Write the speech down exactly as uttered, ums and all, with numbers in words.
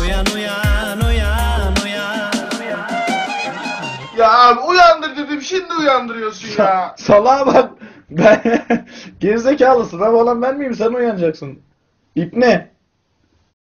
Uyan uyan uyan uyan. Ya abi uyandır dedim, şimdi uyandırıyorsun ya. Salağa bak. Ben gerizekalısın. Ben olan ben miyim? Sen uyanacaksın. İpne.